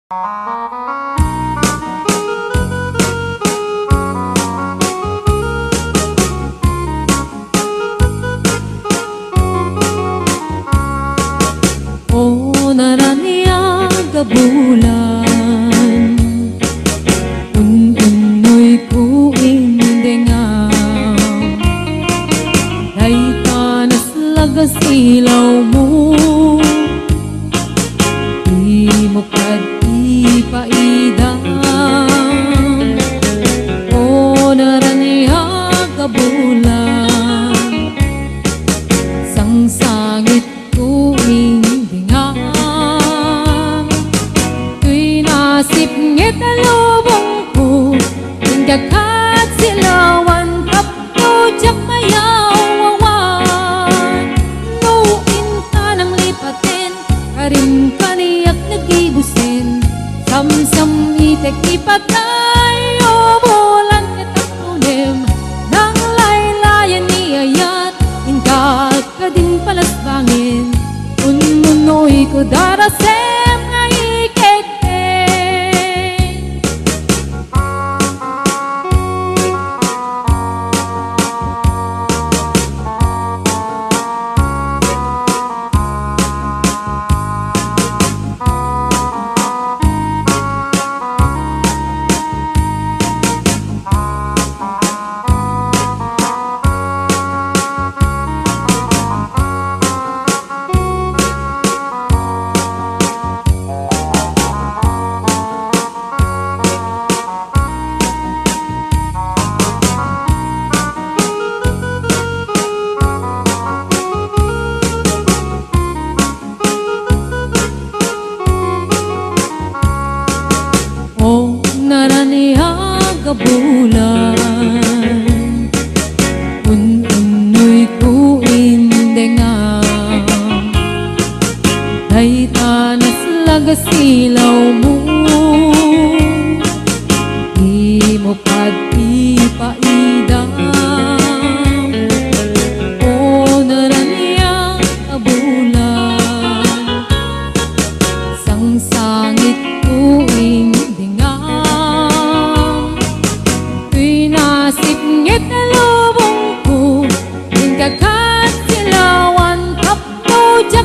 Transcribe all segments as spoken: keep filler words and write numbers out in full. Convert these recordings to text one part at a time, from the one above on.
O naraniya gabulan un-unoy ko indengaw Day tanas lagas ilaw mo Di mo kad ipaidang O naraniya gabulan Sang sangit ko indengaw Tuy nasip ngit alubong ko Inggakat silawan kapto jak mayawawan Nuin ka ng lipatin Karim kaniyak nagibusin Sam-sam itek ipatay O bulan kitak ulim Nang laylayan ni ayat Ingkat ka din palasbangin Un-unoy ko darasem nga ikete O naraniya gabulan Un-unoy ko indengaw Day tanas lagas ilaw mo Di mo kad ipaidang O naraniya gabulan Sang sangit ko indengaw Tuy nasip ngit alubong ko Inggakat silawan kapto jak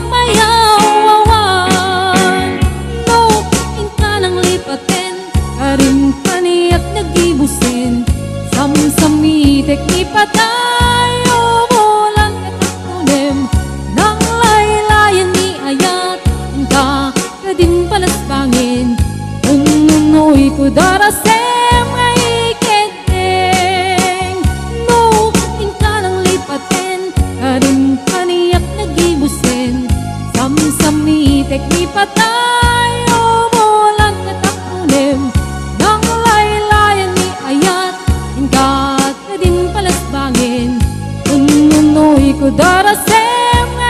mayawawan Nuin ka ng lipatin Karim kaniyak nagibusin Sam-sam itek ipatay O bulan kitak ulim Nang laylayan ni ayat Ingka ka din palasbangin Un-unoy ko darasem nga iketeng Nuin ka ng lipatin Karim kaniyak nagibusin Sam-sam itek ipatay O bulan kitak ulim Nang laylayan ni ayat Ingkat ka din palasbangin Un-unoy ko darasem nga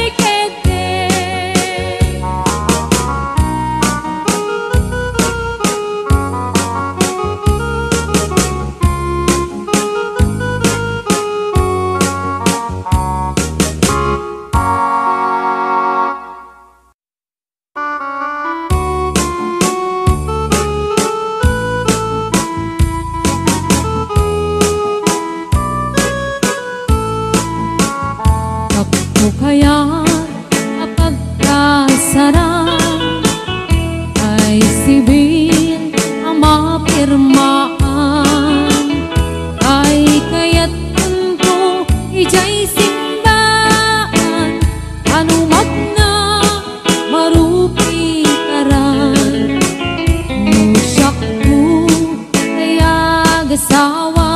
iketeng Kapto kaya apagkasarang Ay sibil ang mapirmaan Ay kaya't ko ijay simbaan Anumat na marupi karan Nusyak ko kaya gasawa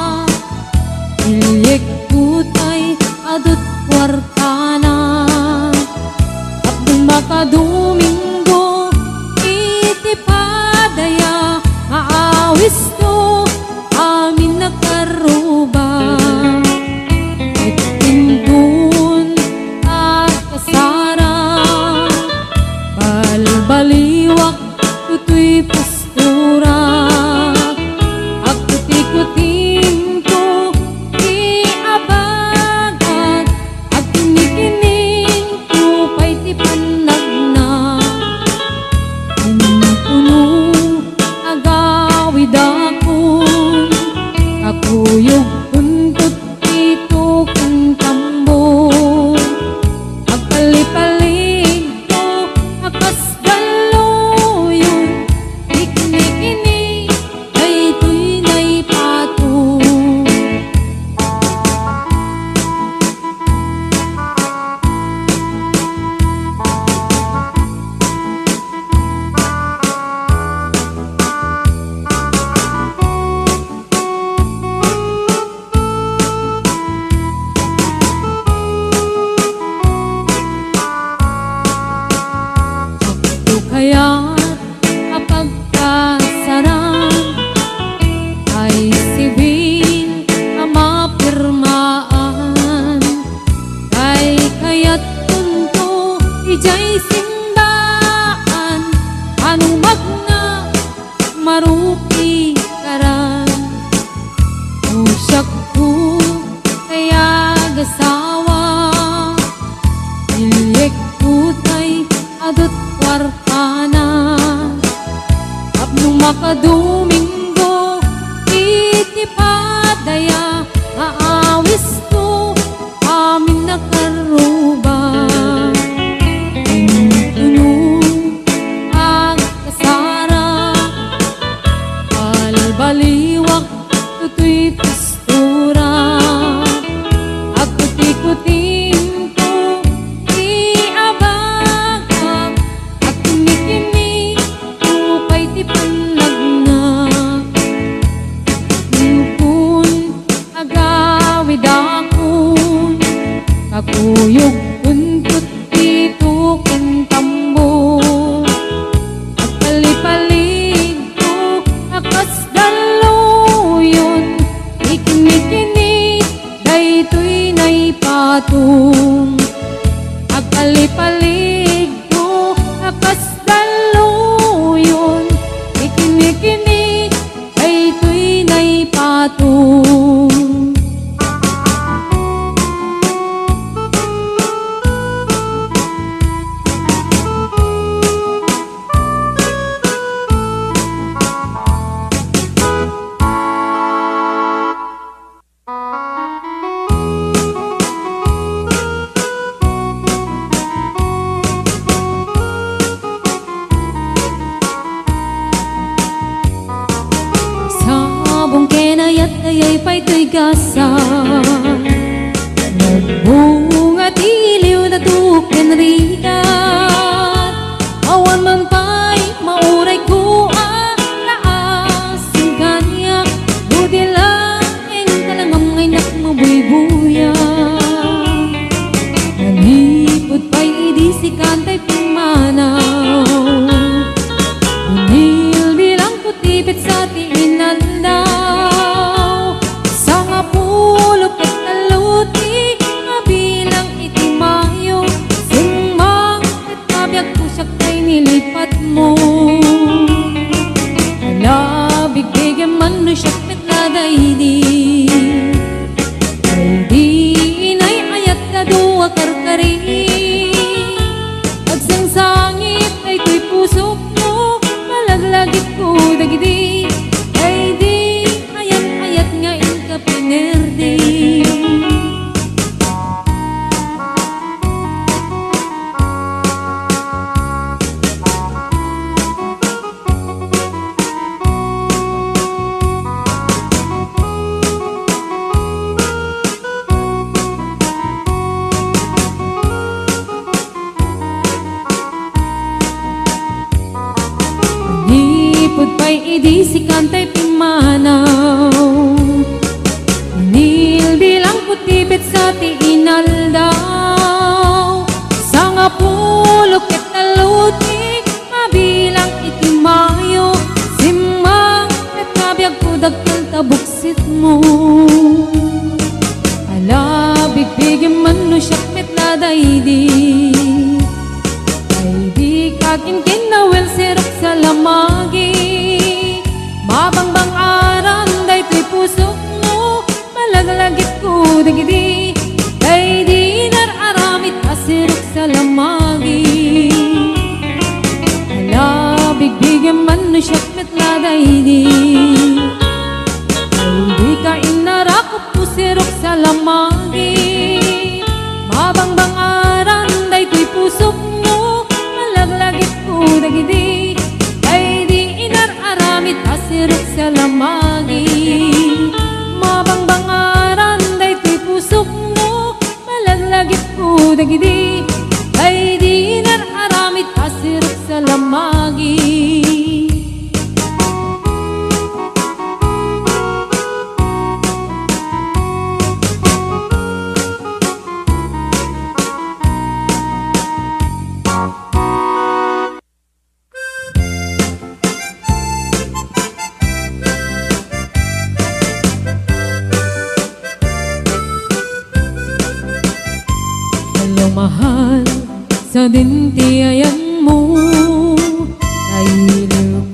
Ilik ko tay adut wartana Abdong makadomingo iti padaya maawis to na marupi karan usak ko kaya gasawa ilik putay adot kwartana apno makadomingo itipadaya aawis ko amin nakaruba intunong ang kasara balbaliwak tutoy pistura at kuti-kuting ko iabagak at kini-kini upay tipanlag na nukun agawid akon kakuyog kuntut dito kintambo at palipalig ko akas daluyon ikini-kini daytoy nay patong agpalipalig ko akas daluyon ikini-kini daytoy nay patong. Sabong kenayat ayay pa'y to'y gasa nagbunga tiliw na tuken rigat awan man pa'y mauray ko ang laasing kanya budi laeng talangam ngay nakmabuybuya nalipod pa'y idisikan ta'y pimanaw unil bilang putipit sa tiinanda nilipat mo alabig bigyan man no siyak metladay di ay di inay ayat ka duwa karkari agsang sangit ay ko'y pusok mo malaglagit ko dagidi ay di ayat ayat nga in ka pinerdi. Ipod pa'y idisikan ta'y pimanaw inil bilang putipit sa tiinaldaw sa nga pulok ket talutik mabilang itimayo simang ket kabiag ko dagkal tabuksit mo alabig bigyan man no siyak metladay di ay di kakin kinawel sirok sa lamagi mabangbang aram daytoy pusok mo malaglagit ko dagidi ay di nararamit asirok sa lamagi alabig bigyan man no siyak metladay di ay di ka inarakot ko sirok sa lamagi mabangbang aram daytoy pusok mo malaglagit ko dagidi ay di inararamit asirok sa lamagi mabangbang aran daytoy pusok mo malaglagit ko dagidi ay di inararamit asirok sa lamagi. Mahal sa dintiayan mo ay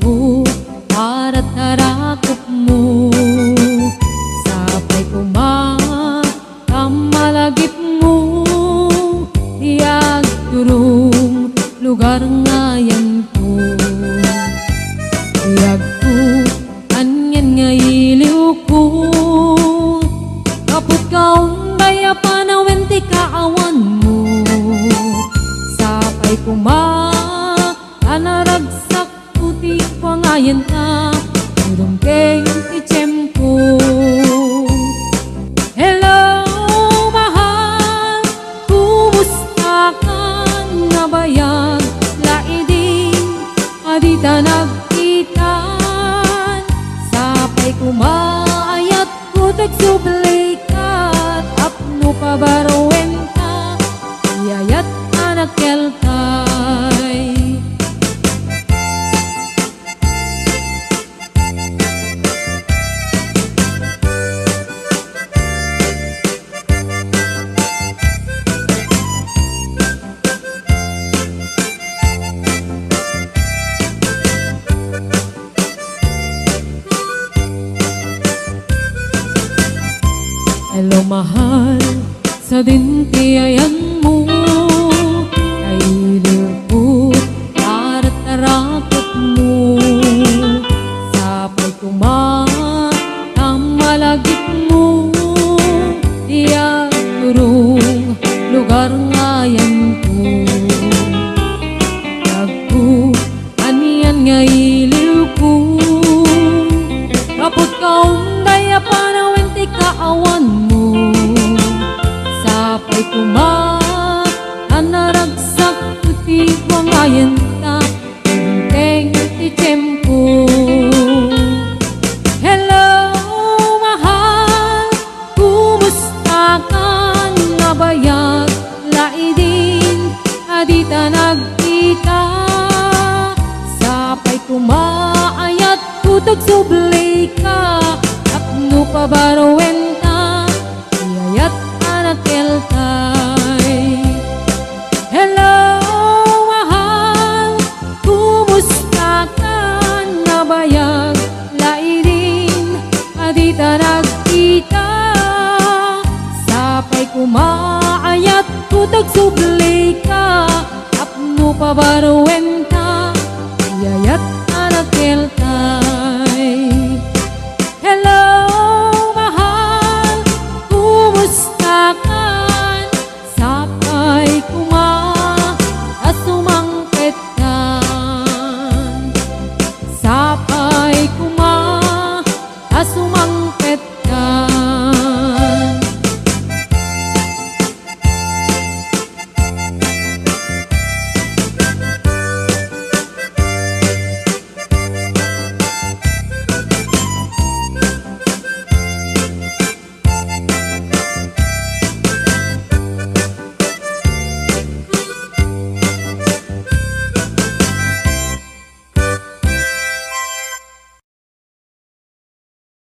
ngayon ka Turong keng itiyempo. Hello, mahal, kumusta ka na bayag? Laidin, adita nagkitan Sapay kumaayat ko tagsublikat Apno pabarwen ka, iyayat anak kelkay. Hello mahal, sa dintiayan mo ay lupot at tarakot mo. Sapay kumamalagit mo, diyan turong lugar ngayon ko. Nagpo, aniyan nga iliw ko, kapot kaong daya panawin ti kaawan mo. Sapay kumak, anaragsak puti ko ngayon ta, teng ti tiyempo. Hello, mahal, kumusta ka na bayag? Laidin, adita nagkita Sapay kumaayat kutag sublay ka Apno pabarwen ka, iyayat anak kelkay. Hello, mahal, kumusta ka na bayag? Laidin, adita nagkita Sapay kumaayat kutag sublay ka Apno pabarwen ka, iyayat anak kelkay.